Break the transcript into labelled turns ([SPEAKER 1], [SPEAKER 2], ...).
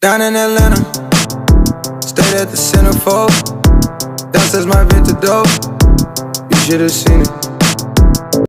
[SPEAKER 1] Down in Atlanta, stayed at the centerfold. Downstairs my vintage dope, you should've seen it.